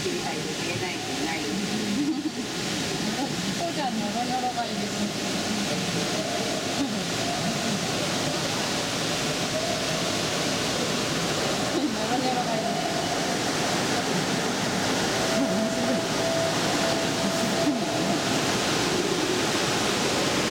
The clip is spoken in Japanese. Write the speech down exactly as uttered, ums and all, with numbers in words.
り入れないといない。 こうちゃんノロノロがいい。